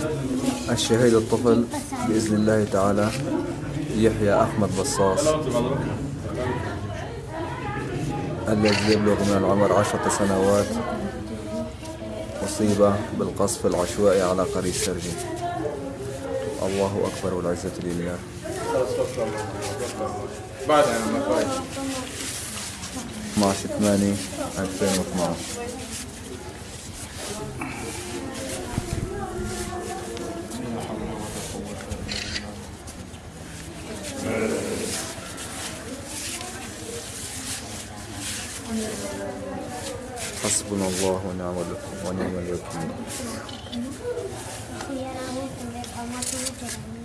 الشهيد الطفل بإذن الله تعالى يحيى أحمد بصاص الذي يبلغ من العمر 10 سنوات أصيب بالقصف العشوائي على قرية سرجي. الله أكبر والعزة لله. بعد أنا ما فايت 12/8/2012. حسبنا الله ونعم الوكيل.